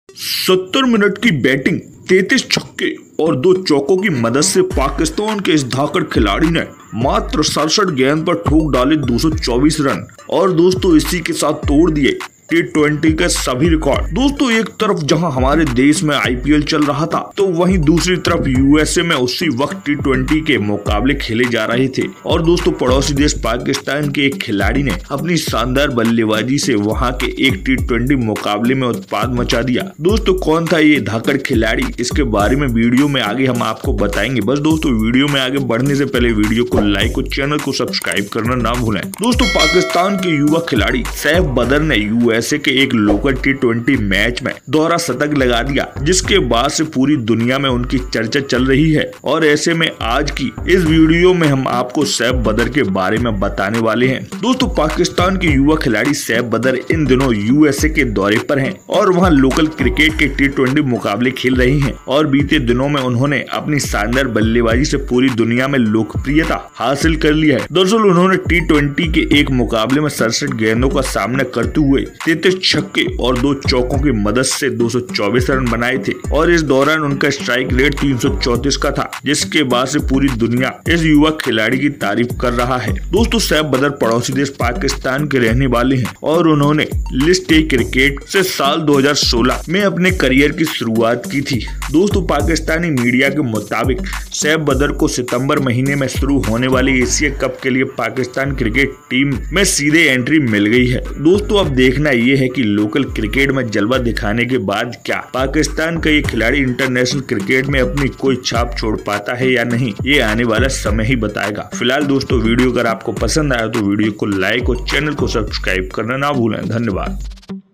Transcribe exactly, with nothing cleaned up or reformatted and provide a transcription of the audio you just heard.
सत्तर मिनट की बैटिंग, तैंतीस छक्के और दो चौकों की मदद से पाकिस्तान के इस धाकड़ खिलाड़ी ने मात्र सड़सठ गेंद पर ठोक डाले दो सौ चौबीस रन और दोस्तों इसी के साथ तोड़ दिए टी ट्वेंटी के सभी रिकॉर्ड। दोस्तों एक तरफ जहां हमारे देश में आई पी एल चल रहा था तो वहीं दूसरी तरफ यू एस ए में उसी वक्त टी ट्वेंटी के मुकाबले खेले जा रहे थे और दोस्तों पड़ोसी देश पाकिस्तान के एक खिलाड़ी ने अपनी शानदार बल्लेबाजी से वहां के एक टी ट्वेंटी मुकाबले में उत्पाद मचा दिया। दोस्तों कौन था ये धाकड़ खिलाड़ी, इसके बारे में वीडियो में आगे हम आपको बताएंगे। बस दोस्तों वीडियो में आगे बढ़ने से पहले वीडियो को लाइक और चैनल को सब्सक्राइब करना ना भूलें। दोस्तों पाकिस्तान के युवा खिलाड़ी सैफ बदर ने यू एस ए के एक लोकल टी ट्वेंटी मैच में दोहरा शतक लगा दिया, जिसके बाद से पूरी दुनिया में उनकी चर्चा चल रही है। और ऐसे में आज की इस वीडियो में हम आपको सैफ बदर के बारे में बताने वाले हैं। दोस्तों पाकिस्तान के युवा खिलाड़ी सैफ बदर इन दिनों यू एस ए के दौरे पर हैं और वहां लोकल क्रिकेट के टी ट्वेंटी मुकाबले खेल रहे हैं और बीते दिनों में उन्होंने अपनी शानदार बल्लेबाजी से पूरी दुनिया में लोकप्रियता हासिल कर ली है। दरअसल उन्होंने टी ट्वेंटी के एक मुकाबले में सड़सठ गेंदों का सामना करते हुए तैंतीस छक्के और दो चौकों की मदद से दो सौ चौबीस रन बनाए थे और इस दौरान उनका स्ट्राइक रेट तीन सौ चौंतीस का था, जिसके बाद से पूरी दुनिया इस युवा खिलाड़ी की तारीफ कर रहा है। दोस्तों सैफ बदर पड़ोसी देश पाकिस्तान के रहने वाले हैं और उन्होंने लिस्ट ए क्रिकेट से साल दो हज़ार सोलह में अपने करियर की शुरुआत की थी। दोस्तों पाकिस्तानी मीडिया के मुताबिक सैफ बदर को सितंबर महीने में शुरू होने वाले एशिया कप के लिए पाकिस्तान क्रिकेट टीम में सीधे एंट्री मिल गई है। दोस्तों अब देखना ये है कि लोकल क्रिकेट में जलवा दिखाने के बाद क्या पाकिस्तान का ये खिलाड़ी इंटरनेशनल क्रिकेट में अपनी कोई छाप छोड़ पाता है या नहीं, ये आने वाला समय ही बताएगा। फिलहाल दोस्तों वीडियो अगर आपको पसंद आया तो वीडियो को लाइक और चैनल को सब्सक्राइब करना ना भूलें। धन्यवाद।